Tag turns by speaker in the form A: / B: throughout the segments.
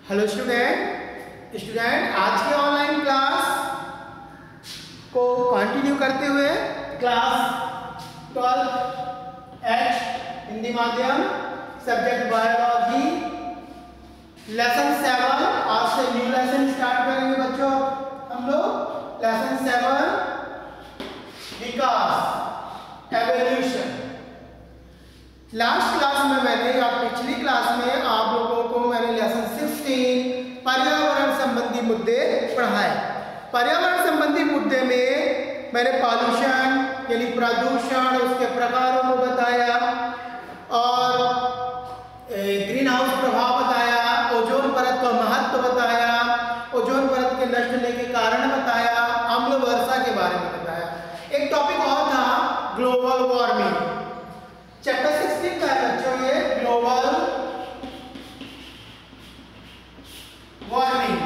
A: Hello student आज के online class को कंटिन्यू करते हुए क्लास 12 एच हिंदी माध्यम सब्जेक्ट बायोलॉजी लेसन 7 आज से न्यू लेसन स्टार्ट करेंगे बच्चों। हम लोग लेसन 7 विकास एवोल्यूशन। लास्ट क्लास में मैंने या पिछली क्लास में आप लोगों को मैंने लेसन 16 पर्यावरण संबंधी मुद्दे पढ़ाए। पर्यावरण संबंधी मुद्दे में मैंने पॉल्यूशन यानी प्रदूषण उसके प्रकारों को बताया और ग्रीन हाउस प्रभाव बताया, ओजोन परत का महत्व बताया, ओजोन परत के नष्ट होने के कारण बताया, अम्ल वर्षा के बारे में बताया। एक टॉपिक और था ग्लोबल वार्मिंग। चैप्टर 16 का है बच्चों ये ग्लोबल वार्मिंग।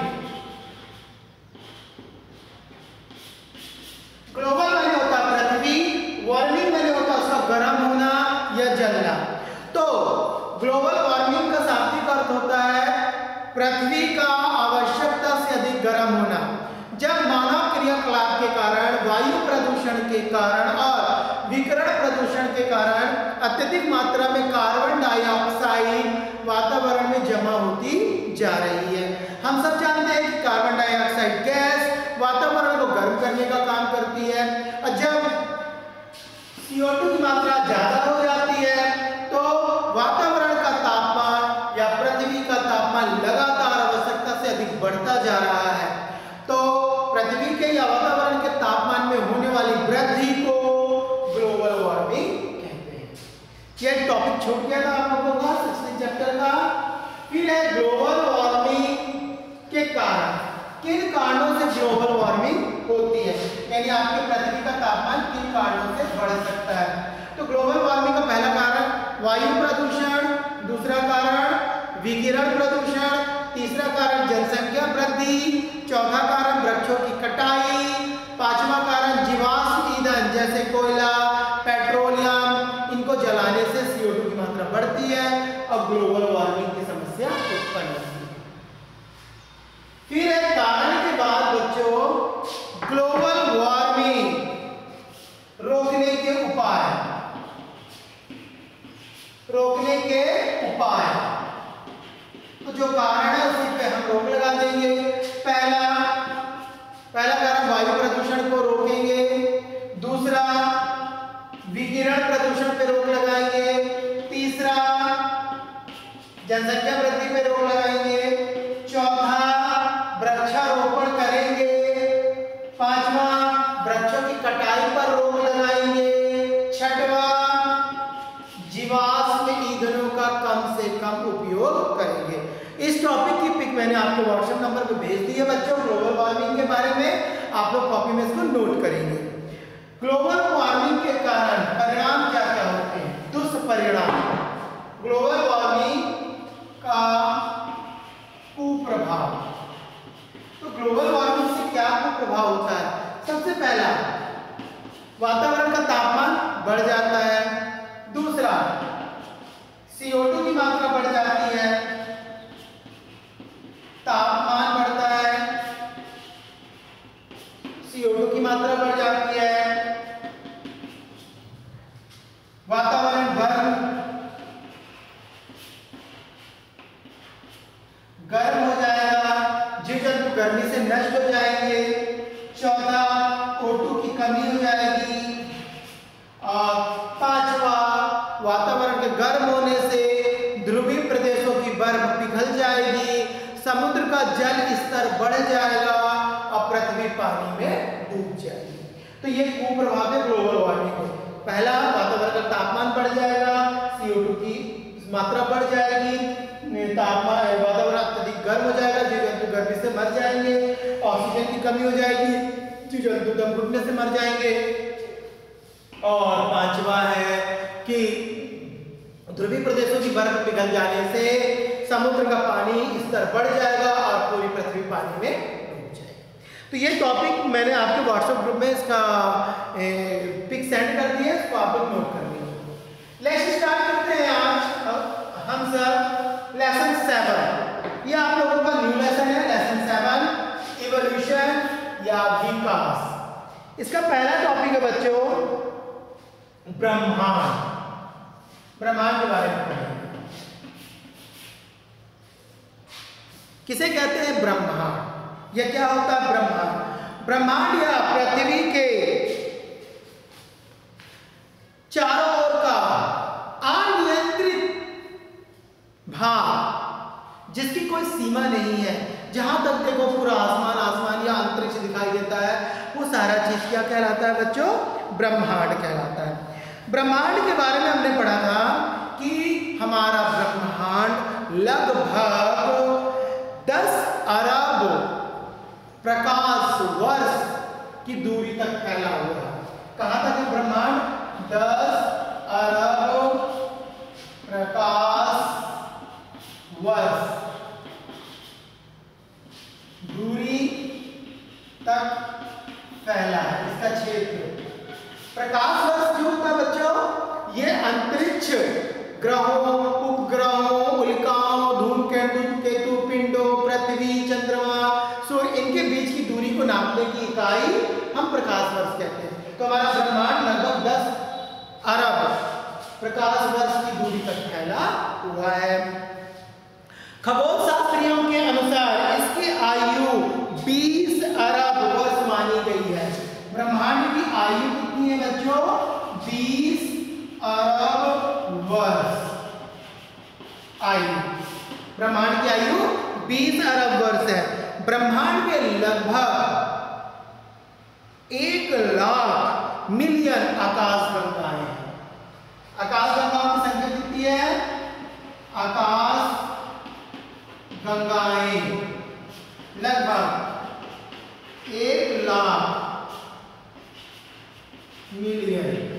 A: ग्लोबल माने होता पृथ्वी, वार्मिंग माने होता उसका गर्म होना या जलना। तो ग्लोबल वार्मिंग का शाब्दिक अर्थ होता है पृथ्वी का आवश्यकता से अधिक गर्म होना। जब मानव क्रियाकलाप के कारण, वायु प्रदूषण के कारण और विकिरण प्रदूषण के कारण अत्यधिक मात्रा में कार्बन डाइऑक्साइड वातावरण में जमा होती जा रही है। हम सब जानते हैं कि कार्बन डाइऑक्साइड गैस वातावरण को गर्म करने का काम करती है और जब CO2 की मात्रा ज्यादा हो जाती है तो वातावरण का तापमान या पृथ्वी का तापमान लगातार आवश्यकता से अधिक बढ़ता जा रहा है। तो पृथ्वी के या वातावरण के तापमान में होने वाली वृद्धि को ग्लोबल वार्मिंग कहते हैं। यह टॉपिक छूट गया था आप लोगों का 16 चैप्टर का। फिर है ग्लोबल वार्मिंग के कारण, किन कारणों से ग्लोबल वार्मिंग होती है, यानी आपकी पृथ्वी का तापमान किन कारणों से बढ़ सकता है। तो ग्लोबल वार्मिंग का पहला कारण वायु प्रदूषण, दूसरा कारण विकिरण प्रदूषण, तीसरा कारण जनसंख्या वृद्धि, चौथा कारण वृक्षों की कटाई, पांचवा कारण जीवाश्म ईंधन जैसे कोयला, पेट्रोलियम, इनको जलाने से CO2 की मात्रा बढ़ती है और ग्लोबल वार्मिंग की समस्या उत्पन्न होती है। फिर एक कारण के बाद बच्चों ग्लोबल वार्मिंग रोकने के उपाय, रोकने के उपाय। तो जो कारण है उसी पे हम रोक लगा देंगे। पहला कारण वायु प्रदूषण को रोकेंगे, दूसरा विकिरण प्रदूषण पे रोक लगाएंगे, तीसरा जनसंख्या वृद्धि पे रोक लगाएंगे, चौथा वृक्षारोपण करेंगे, पांचवा वृक्षों की कटाई पर रोक लगाएंगे, छठवां जीवाश्म ईंधनों का कम से कम उपयोग करेंगे। इस टॉपिक की पिक मैंने आपको व्हाट्सएप नंबर पे भेज दी है बच्चों। ग्लोबल वार्मिंग के बारे में आप लोग कॉपी में इसको नोट करेंगे। ग्लोबल वार्मिंग के कारण परिणाम क्या क्या होते हैं, दुष्परिणाम। ग्लोबल वार्मिंग का कुप्रभाव। तो ग्लोबल वार्मिंग से क्या कुप्रभाव होता है? सबसे पहला वातावरण का तापमान बढ़ जाता है, दूसरा CO2 की मात्रा बढ़ जाती है, तापमान बढ़ता है, CO2 की मात्रा बढ़ जाती है, वातावरण गर्म हो जाएगा, जीव जंतु गर्मी से नष्ट हो जाएंगे, चौथा O2 की कमी हो जाएगी और पांचवा वातावरण के गर्म होने से ध्रुवीय प्रदेशों की बर्फ पिघल जाएगी, समुद्र का जल स्तर बढ़ जाएगा और पृथ्वी पानी में डूब जाएगी। तो ये कुप्रभाव है ग्लोबल वार्मिंग को। पहला वातावरण का तापमान बढ़ जाएगा, CO2 की मात्रा बढ़ जाएगी, तापमान वातावरण अत्यधिक गर्म हो जाएगा, जीव जंतु गर्मी से मर जाएंगे, ऑक्सीजन की कमी हो जाएगी, जीव जंतु दम घुटने से मर जाएंगे और पांचवा है कि ध्रुवीय प्रदेशों की बर्फ पिघल जाने से समुद्र का पानी स्तर बढ़ जाएगा और पूरी पृथ्वी पानी में डूब जाएगी। तो ये टॉपिक मैंने आपके व्हाट्सएप ग्रुप में इसका पिक सेंड कर दिया, इसको आप लोग नोट कर लीजिए। लेट्स स्टार्ट करते हैं आज हम सब लेसन 7। ये आप लोगों का इसका पहला टॉपिक है बच्चों ब्रह्मांड। ब्रह्मांड के बारे में पढ़ेंगे। किसे कहते हैं ब्रह्मांड? यह क्या होता है ब्रह्मांड? ब्रह्मांड या पृथ्वी के चारों ओर का अनियंत्रित भाग, जिसकी कोई सीमा नहीं है, जहां तक देखो पूरा आसमान आसमान या अंतरिक्ष दिखाई देता है, वो सारा चीज क्या कहलाता है बच्चों? ब्रह्मांड कहलाता है। ब्रह्मांड के बारे में हमने पढ़ा था कि हमारा ब्रह्मांड लगभग 10 अरब प्रकाश वर्ष की दूरी तक फैला हुआ है। कहां तक है ब्रह्मांड? 10 अरब प्रकाश वर्ष दूरी तक फैला है इसका क्षेत्र। प्रकाश वर्ष जो होता है बच्चों, ये अंतरिक्ष ग्रहों, उपग्रहों, उल्काओं, धूमकेतु, केतु, पिंडों, पृथ्वी, चंद्रमा, सूर्य, इनके बीच की दूरी को नापने की इकाई हम प्रकाश वर्ष कहते हैं। तो हमारा ब्रह्मांड लगभग 10 अरब प्रकाश वर्ष की दूरी तक फैला हुआ है। खगोल शास्त्रियों के अनुसार इसकी आयु 20 अरब वर्ष मानी गई है। ब्रह्मांड की आयु कितनी है बच्चों? 20 अरब वर्ष आयु। ब्रह्मांड की आयु 20 अरब वर्ष है। ब्रह्मांड में लगभग 1 लाख मिलियन आकाशगंगाएं हैं। आकाशगंगाओं की संख्या कितनी है? आकाश गंगाएं लगभग 1 लाख मिलियन।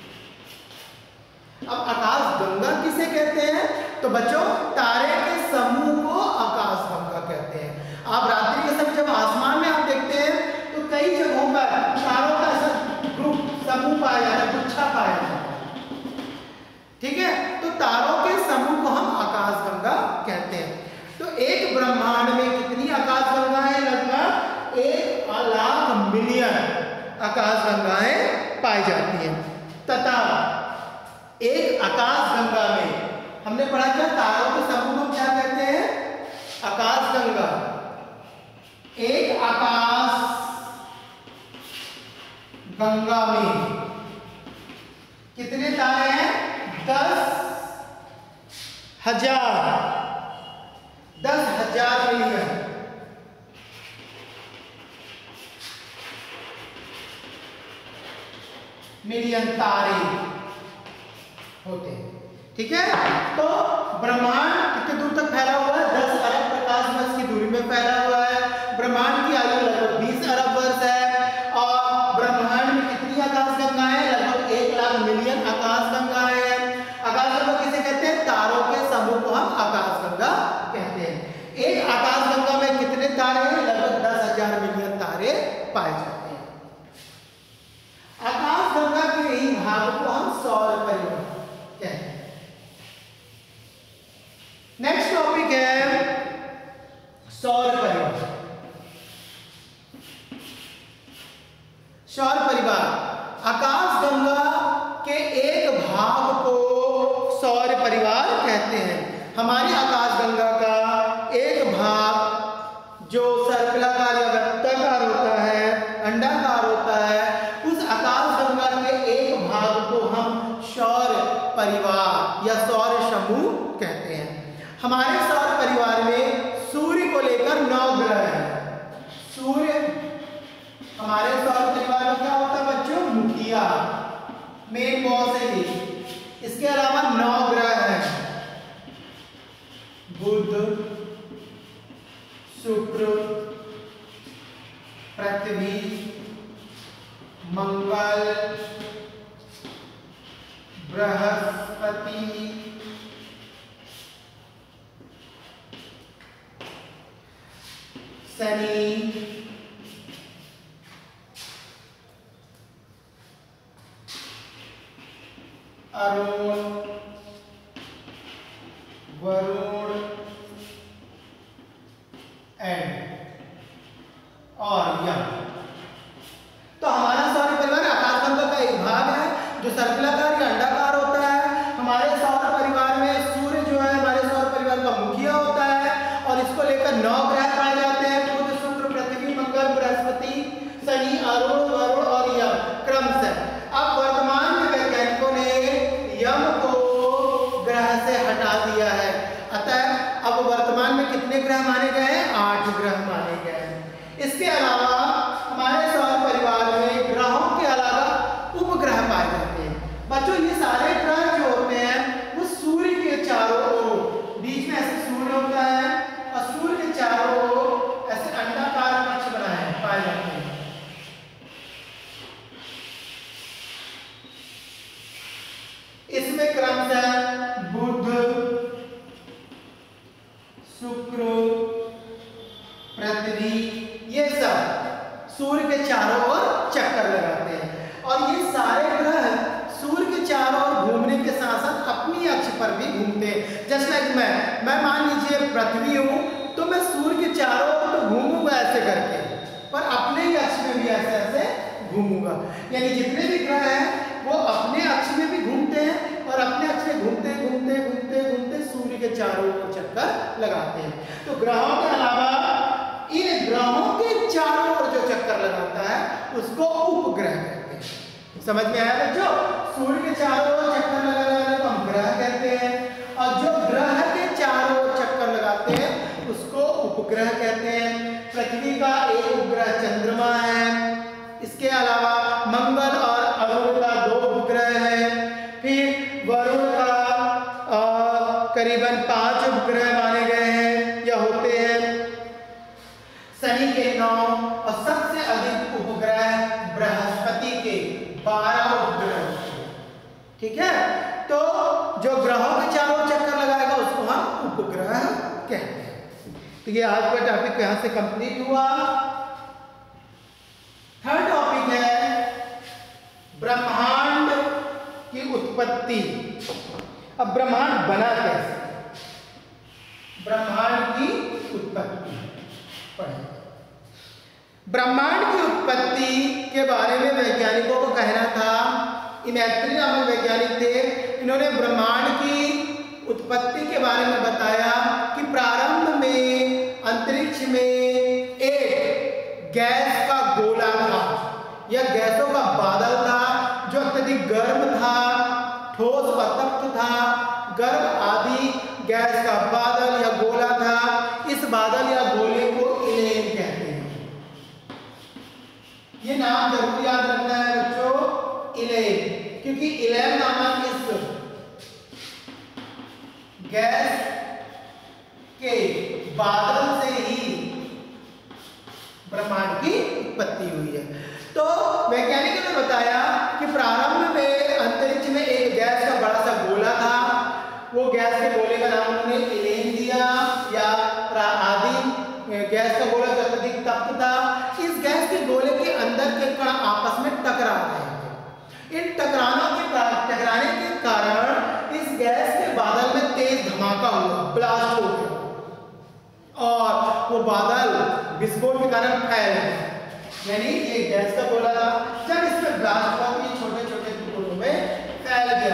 A: अब आकाश गंगा किसे कहते हैं? तो बच्चों तारे के समूह को आकाश गंगा कहते हैं। आप रात्रि के समय जब आसमान में आप देखते हैं तो कई जगहों पर तारों का ऐसा ग्रुप समूह पाया जाता है, गुच्छा पाया जाता है, ठीक है? तो तारों के समूह को हम आकाश गंगा कहते हैं। तो एक ब्रह्मांड में कितनी आकाश गंगाएं? लगभग 1 लाख मिलियन आकाश गंगाएं पाई जाती हैं। तथा एक आकाश गंगा में हमने पढ़ा क्या? तारों के समूह को क्या कहते हैं? आकाश गंगा। एक आकाश गंगा में कितने तारे हैं? 10,000 मिलियन तारे होते हैं, ठीक है? तो ब्रह्मांड कितने दूर तक फैला हुआ है? 10 अरब प्रकाश वर्ष की दूरी में फैला हुआ है। ब्रह्मांड की आयु लगभग 20 अरब वर्ष है। और ब्रह्मांड में कितनी आकाश गंगाएं? लगभग 1 लाख मिलियन आकाश गंगाएं हैं। आकाश गंगा किसे कहते हैं? तारों के समूह को हम आकाश गंगा कहते हैं। एक आकाश गंगा में कितने तारे हैं? लगभग 10,000 मिलियन तारे पाए जाते हैं। आकाश गंगा के ही भाग को हम सौर परिवार कहते हैं। नेक्स्ट टॉपिक है सौर परिवार। सौर परिवार आकाश गंगा के एक भाग को सौर परिवार कहते हैं। हमारी आकाश गंगा का एक भाग जो सर्पिलाकार या वृत्ताकार होता है, अंडाकार होता है, उस आकाश गंगा के एक भाग को हम सौर परिवार या सौर समूह कहते हैं। हमारे सौर परिवार में सूर्य को लेकर 9 ग्रह हैं। सूर्य हमारे सौर परिवार में क्या होता है बच्चों? मुखिया, मेन बॉस है ये। इसके अलावा 9 ग्रह हैं। बुध, शुक्र, पृथ्वी, मंगल, बृहस्पति, शनि, अरुण, वरुण एंड और यम। तो हमारा ग्रह माने गए हैं? 8 ग्रह माने गए हैं। इसके अलावा हमारे सौर परिवार में ग्रहों के अलावा उपग्रह पाए जाते हैं। बच्चों ये सारे ग्रह जो होते हैं वो सूर्य के चारों ओर, बीच में ऐसे सूर्य होता है और सूर्य के चारों ओर ऐसे अंडाकार कक्ष बनाए पाए जाते हैं। इसमें क्रमशः बुध, शुक्र, पृथ्वी ये सब सूर्य के चारों ओर चक्कर लगाते हैं। और ये सारे ग्रह सूर्य के चारों ओर घूमने के साथ साथ अपनी अक्ष पर भी घूमते हैं। जैसे लाइक मैं मान लीजिए पृथ्वी हूँ तो मैं सूर्य के चारों ओर तो घूमूंगा ऐसे करके, पर अपने ही अक्ष में भी ऐसे ऐसे घूमूंगा। यानी जितने भी ग्रह हैं वो अपने अक्ष में भी घूमते हैं और अपने अक्ष में घूमते घूमते घूमते घूमते सूर्य के चारों ओर चक्कर लगाते हैं। तो ग्रहों के अलावा इन ग्रहों के चारों ओर जो चक्कर लगाता है उसको उपग्रह कहते हैं। समझ में आया बच्चों? सूर्य के चारों ओर चक्कर लगाने को हम ग्रह कहते हैं और जो ग्रह के चारों ओर चक्कर लगाते हैं उसको उपग्रह कहते हैं। पृथ्वी का एक उपग्रह चंद्रमा है। इसके अलावा मंगल और अरुण का 2 उपग्रह हैं। फिर वरुण का करीबन 5 उपग्रह माने गए हैं या होते हैं। शनि के 9 और सबसे अधिक उपग्रह बृहस्पति के 12 उपग्रह। ठीक है, तो जो ग्रहों के चारों चक्कर लगाएगा उसको हम उपग्रह कहते हैं। तो ये आज का टॉपिक यहां से कंप्लीट हुआ। थर्ड टॉपिक है ब्रह्मांड की उत्पत्ति। अब ब्रह्मांड बना कैसे? ब्रह्मांड की उत्पत्ति पढ़ें। ब्रह्मांड की उत्पत्ति के बारे में वैज्ञानिकों को कहना था, इमैत्री नामक वैज्ञानिक थे, इन्होंने ब्रह्मांड की उत्पत्ति के बारे में बताया कि प्रारंभ में अंतरिक्ष में एक गैस का गोला था या गैसों का बादल था जो अत्यधिक गर्म था, ठोस और तप्त था। गर्म आदि गैस का बादल या गोला था। इस बादल या गोले को इलेन कहते हैं। ये नाम जरूर याद रखना है बच्चों, इलेन, क्योंकि इलेन नामक इस गैस के बादल से ही ब्रह्मांड की उत्पत्ति हुई है। तो वैज्ञानिकों ने बताया कि प्रारंभ में अंतरिक्ष में एक गैस का बड़ा सा गोला था। वो गैस के गोले का नाम उन्होंने इलेन दिया या आदि गैस का गोला जो अत्यधिक तप्त था। इस गैस के गोले के अंदर के कण आपस में टकरा रहे थे। इन टकराने के कारण इस गैस के बादल में तेज धमाका हुआ, ब्लास्ट हो गया और वो बादल विस्फोट के कारण फैल गया। यानी ये गैस का गोला था, जब इसमें ब्लास्ट हुआ तो ये छोटे छोटे टुकड़ों में फैल गया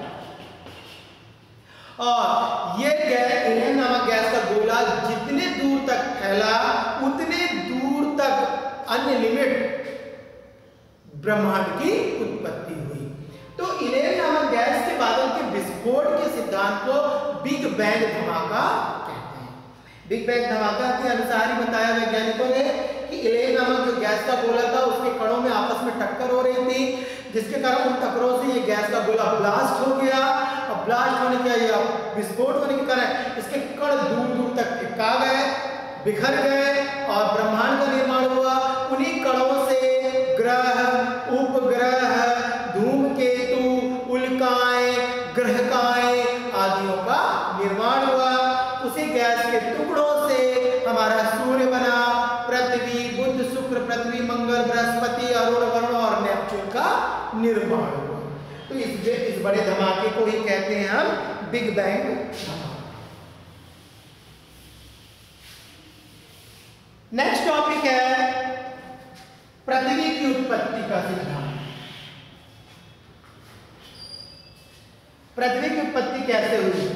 A: और ये इलेन नामक गैस का गोला जितने दूर तक फैला उतने दूर तक अनलिमिटेड ब्रह्मांड की उत्पत्ति हुई। तो इलेन नामक गैस के बादल के विस्फोट के सिद्धांत को बिग बैंग धमाका कहते हैं। बिग बैंग धमाका के अनुसार ही बताया वैज्ञानिकों ने कि इलेन नामक जो गैस का गोला था उसके कणों में आपस में टक्कर हो रही थी, जिसके कारण उन टक्करों से ये गैस का गोला ब्लास्ट हो गया और ब्लास्ट होने के या विस्फोट होने के कारण इसके कण दूर दूर तक टिका गए, बिखर गए और ब्रह्मांड का निर्माण हुआ। उन्हीं कणों से ग्रह, उपग्रह, धूमकेतु, उल्काएं, ग्रहकाएं आदियों का निर्माण हुआ। उसी गैस के टुकड़ों से हमारा सूर्य बना, पृथ्वी, बुध, शुक्र, पृथ्वी, मंगल, बृहस्पति, अरुण, वरुण और नेपच्यून का निर्माण हुआ। तो इस बड़े धमाके को ही कहते हैं हम बिग बैंग धमाका। नेक्स्ट टॉपिक है पृथ्वी की उत्पत्ति का सिद्धांत। पृथ्वी की उत्पत्ति कैसे हुई?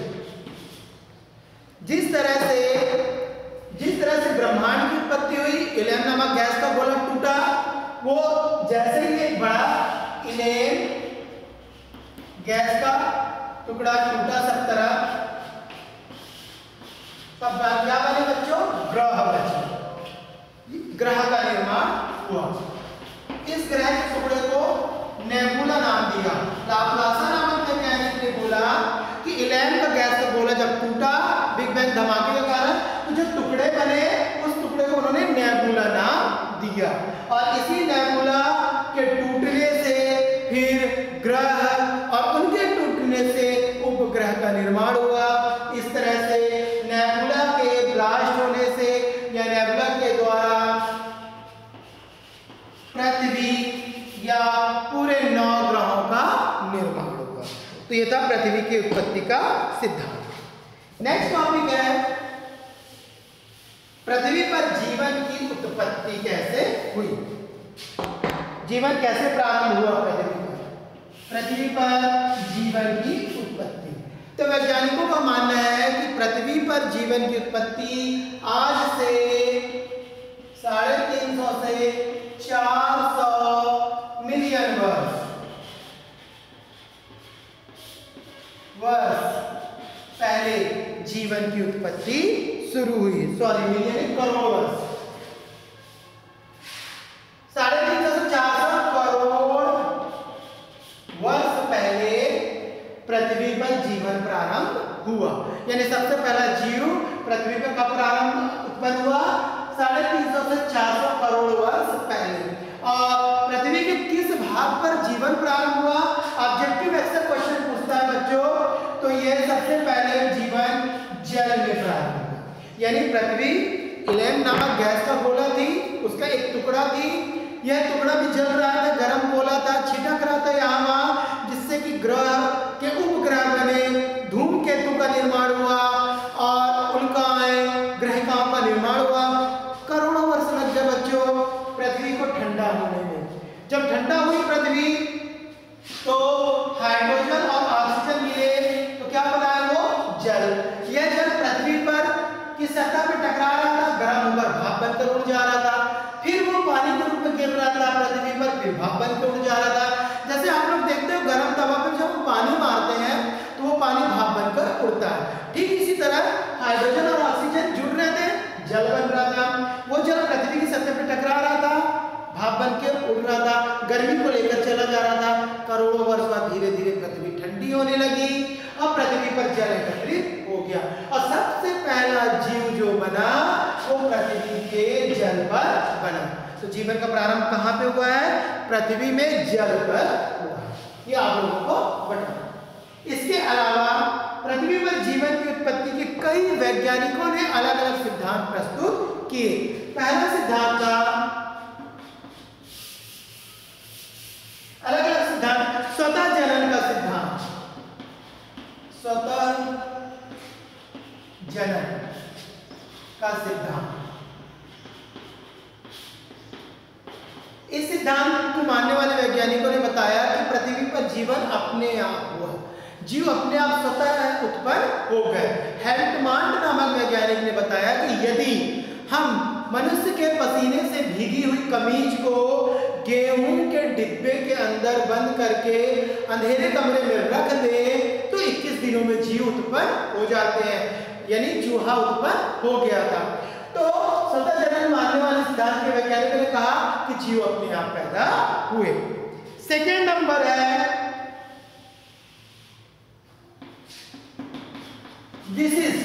A: जिस तरह से ब्रह्मांड की उत्पत्ति हुई, इलेन नामक गैस का गोला टूटा, वो जैसे ही एक बड़ा इलेन गैस का टुकड़ा टूटा सब तरह, तब क्या बने बच्चों? ग्रह का निर्माण हुआ। इस ग्रह के टुकड़े को नेबुला नाम दिया। लाप्लासा नामक वैज्ञानिक ने बोला कि हीलियम का गैस का गोला जब टूटा बिग बैंग धमाके के कारण, तो जो टुकड़े बने उस टुकड़े को उन्होंने नेबुला नाम दिया। और इसी नेबुला के टूटने से फिर ग्रह और उनके टूटने से उपग्रह का निर्माण हुआ। इस तरह से नेबुला के ब्लास्ट होने से या नेबुला के द्वारा पृथ्वी या पूरे 9 ग्रहों का निर्माण हुआ। तो यह था पृथ्वी की उत्पत्ति का सिद्धांत। नेक्स्ट टॉपिक है पृथ्वी पर जीवन की उत्पत्ति कैसे हुई। जीवन कैसे प्रारंभ हुआ पृथ्वी पर जीवन की उत्पत्ति। तो वैज्ञानिकों का मानना है कि पृथ्वी पर जीवन की उत्पत्ति आज से 350 से 400 मिलियन वर्ष पहले जीवन की उत्पत्ति शुरू हुई। मिलियन करोड़ वर्ष, 350 से 400 करोड़ वर्ष पहले पृथ्वी पर जीवन प्रारंभ हुआ। यानी सबसे पहला जीव पृथ्वी पर कब प्रारंभ उत्पन्न हुआ? 350 से 400 करोड़ वर्ष पहले। और पृथ्वी के किस भाग पर जीवन प्रारंभ हुआ? ऑब्जेक्टिव ऐसा क्वेश्चन पूछता है बच्चों, तो यह सबसे पहले जीवन जल में प्रारंभ हुआ। यानी पृथ्वी हीलियम नामक गैस का गोला थी, उसका एक टुकड़ा थी। यह टुकड़ा भी जल रहा था, गर्म गोला था, छिटक रहा था यहाँ वहाँ, जिससे कि ग्रह के उपग्रह बने, धूमकेतु का निर्माण हुआ और उल्काएं, ग्रहिकाओं का निर्माण हुआ। करोड़ों वर्ष लग गए बच्चों पृथ्वी को ठंडा होने में। जब ठंडा हुई पृथ्वी तो हाइड्रोजन और ऑक्सीजन मिले, तो क्या बना है वो? जल। यह जल पृथ्वी पर की सतह पे टकरा रहा था, गर्म होकर भाप बनकर उड़ जा रहा था, फिर वो पानी के रूप में गिर रहा था पृथ्वी पर, फिर भाप बनकर उड़ जा रहा था। जैसे आप लोग देखते हो गर्म तवा पे जब पानी मारते हैं तो वो पानी भाप बनकर उड़ता है। ठीक इसी तरह हाइड्रोजन और ऑक्सीजन जुड़ रहे थे, जल बन रहा था। वो जल पृथ्वी की सतह पे टकरा रहा था, भाप बनकर उड़ रहा था, गर्मी को लेकर चला जा रहा था। करोड़ों वर्ष बाद धीरे धीरे पृथ्वी ठंडी होने लगी और पृथ्वी पर जल एकत्रित हो गया और सबसे पहला जीव जो बना वो पृथ्वी के जल पर बना। तो जीवन का प्रारंभ कहाँ पे हुआ है? पृथ्वी में जल पर हुआ। ये आप लोगों को बताना। इसके अलावा पृथ्वी पर जीवन की उत्पत्ति के कई वैज्ञानिकों ने अलग अलग सिद्धांत प्रस्तुत किए। पहला सिद्धांत था अलग अलग सिद्धांत, स्वतः जनन का सिद्धांत। स्वतः जनन का सिद्धांत। इस सिद्धांत को मानने वाले वैज्ञानिकों ने बताया कि पृथ्वी पर जीवन अपने आप हुआ, जीव अपने आप स्वतः उत्पन्न हो गए। हेल्टमांड नामक वैज्ञानिक ने बताया कि यदि हम मनुष्य के पसीने से भीगी हुई कमीज को गेहूं के डिब्बे के अंदर बंद करके अंधेरे कमरे में रख दे तो 21 दिनों में जीव उत्पन्न हो जाते हैं। यानी चूहा उत्पन्न हो गया था। तो स्वतः जनन मानने वाले सिद्धांत के वैज्ञानिकों ने कहा कि जीव अपने आप पैदा हुए। सेकेंड नंबर है दिस इज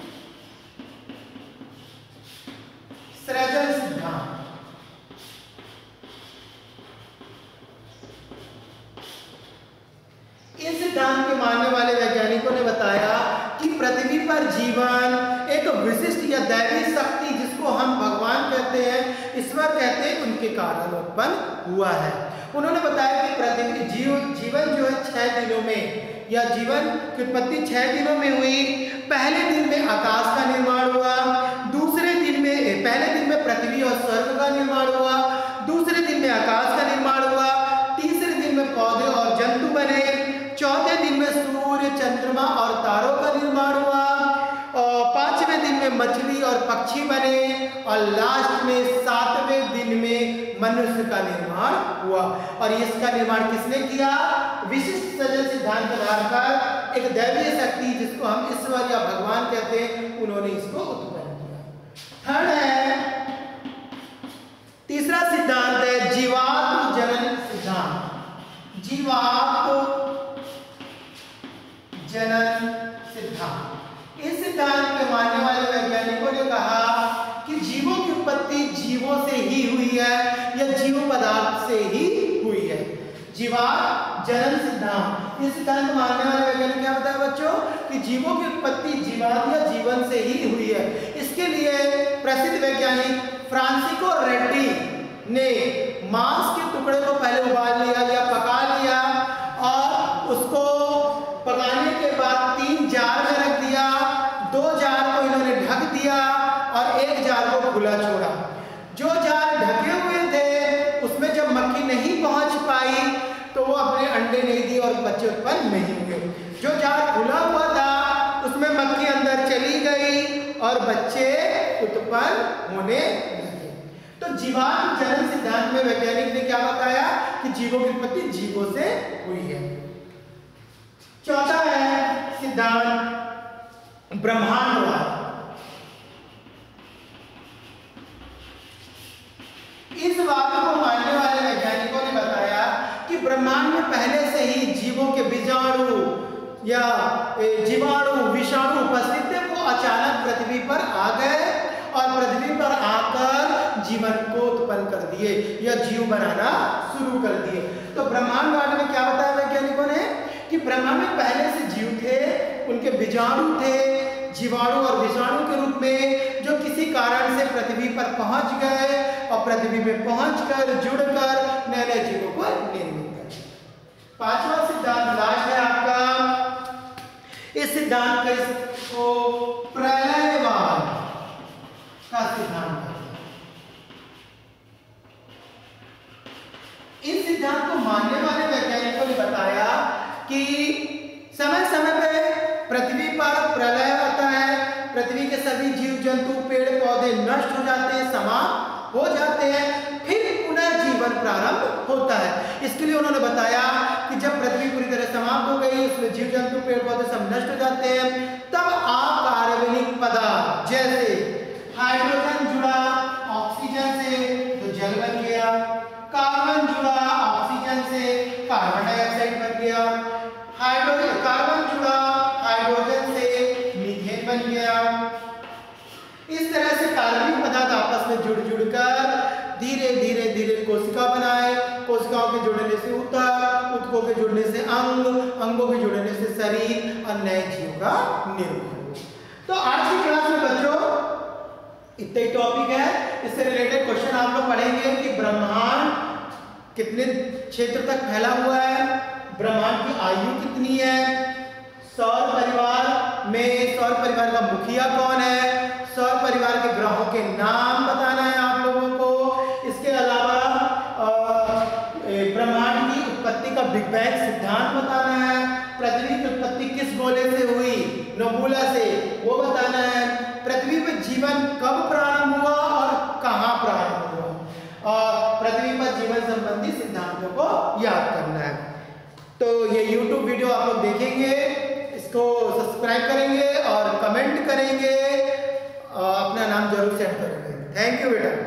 A: सृजन सिद्धांत। इस सिद्धांत के मानने वाले वैज्ञानिकों ने बताया कि पृथ्वी पर जीवन एक विशिष्ट या दैवी शक्ति जिसको हम भगवान कहते हैं, ईश्वर कहते हैं, उनके कारण उत्पन्न हुआ है। उन्होंने बताया कि पृथ्वी जीवन जो है 6 दिनों में या जीवन की उत्पत्ति 6 दिनों में हुई। पहले दिन में आकाश का निर्माण हुआ, दूसरे दिन में पहले दिन में पृथ्वी और स्वर्ग का निर्माण हुआ, दूसरे दिन में आकाश का निर्माण हुआ, तीसरे दिन में पौधे और जंतु बने, चौथे दिन में सूर्य, चंद्रमा और तारों का निर्माण हुआ, और 5वें दिन में मछली और पक्षी बने, और लास्ट में 7वें दिन में मनुष्य का निर्माण हुआ। और इसका निर्माण किसने किया? विशिष्ट सृजन सिद्धांत के आधार पर एक दैवीय शक्ति जिसको हम ईश्वर या भगवान कहते हैं, उन्होंने इसको उत्पन्न किया। थर्ड है तीसरा सिद्धांत है जीवात्म जनन सिद्धांत। जीवात्म जनन सिद्धांत। इस सिद्धांत के मानने वाले वैज्ञानिकों ने कहा कि जीवों की उत्पत्ति जीवों से ही हुई है या जीव पदार्थ से ही हुई है। जीवात्म जनन सिद्धांत। इस सिद्धांत मानने वाले वैज्ञानिक क्या बताया बच्चों कि जीवों की उत्पत्ति जीवात्म या जीवन से ही हुई है। इसके लिए प्रसिद्ध वैज्ञानिक फ्रांसिस्को रेड्डी ने मांस के टुकड़े को पहले उबाल लिया या पका लिया और उसको पकाने के बाद 3 जार में रख दिया। 2 जार को इन्होंने ढक दिया और 1 जार को खुला छोड़ा। जो जार ढके हुए थे उसमें जब मक्खी नहीं पहुंच पाई तो वो अपने अंडे नहीं दिए और बच्चे उत्पन्न नहीं हुए। जो जार खुला हुआ था उसमें मक्खी अंदर चली गई और बच्चे उत्पन्न होने लगे। तो जीवात्म जनन सिद्धांत में वैज्ञानिक ने क्या बताया कि जीवों की उत्पत्ति जीवों से हुई है। चौथा है सिद्धांत ब्रह्मांडवाद। इस बात को मानने वाले वैज्ञानिकों ने बताया कि ब्रह्मांड में पहले से ही जीवों के बीजाणु या जीवाणु विषाणु उपस्थित थे। वो अचानक पृथ्वी पर आ गए और पृथ्वी पर आकर जीवन को उत्पन्न कर दिए या जीव बनाना शुरू कर दिए। तो ब्रह्मांडवाद में क्या बताया वैज्ञानिकों ने कि ब्रह्मांड में पहले से जीव थे, उनके बीजाणु थे, जीवाणु और विषाणु के रूप में, जो किसी कारण से पृथ्वी पर पहुंच गए और पृथ्वी में पहुंचकर जुड़कर नए नए जीवों को निर्मित कर। पांचवा सिद्धांत लास्ट है आपका। इस सिद्धांत को प्रलयवाद का सिद्धांत है। इस सिद्धांत को मानने वाले वैज्ञानिकों ने बताया कि समय समय पे पृथ्वी पर प्रलय होता है। पृथ्वी के सभी जीव जंतु पेड़ पौधे नष्ट हो जाते हैं, समाप्त हो जाते हैं, फिर पुनर्जीवन प्रारंभ होता है। इसके लिए उन्होंने बताया कि जब पृथ्वी पूरी तरह समाप्त हो गई, उसमें जीव जंतु पेड़ पौधे सब नष्ट हो जाते हैं, तब अकार्बनिक पदार्थ जैसे हाइड्रोजन जुड़ा ऑक्सीजन से तो जल बन गया, कार्बन जुड़ा ऑक्सीजन से कार्बन डाइऑक्साइड बन गया, कार्बन जुड़ा हाइड्रोजन से मीथेन बन गया। इस तरह से कार्बनिक पदार्थ आपस में जुड़ जुड़कर धीरे धीरे धीरे कोशिका बनाए। कोशिकाओं के जुड़ने से ऊतक, ऊतकों के जुड़ने से अंग, अंगों के जुड़ने से शरीर और नए जीव का निर्माण। तो आज की क्लास में बच्चों इतना ही टॉपिक है। इससे रिलेटेड क्वेश्चन आप लोग पढ़ेंगे कि ब्रह्मांड कितने क्षेत्र तक फैला हुआ है, ब्रह्मांड की आयु कितनी है, सौर परिवार में सौर परिवार का मुखिया कौन है, सौर परिवार के ग्रहों के नाम बताना है आप लोगों को। इसके अलावा ब्रह्मांड की उत्पत्ति का बिग बैंग सिद्धांत बताना है, पृथ्वी की उत्पत्ति किस गोले से हुई, नबूला से, वो बताना है, पृथ्वी पर जीवन कब प्रारंभ हुआ और कहाँ प्रारंभ हुआ, और पृथ्वी पर जीवन संबंधी सिद्धांतों को याद करना है। तो ये YouTube वीडियो आप लोग देखेंगे, इसको सब्सक्राइब करेंगे और कमेंट करेंगे, अपना नाम जरूर सेंड करेंगे। थैंक यू बेटा।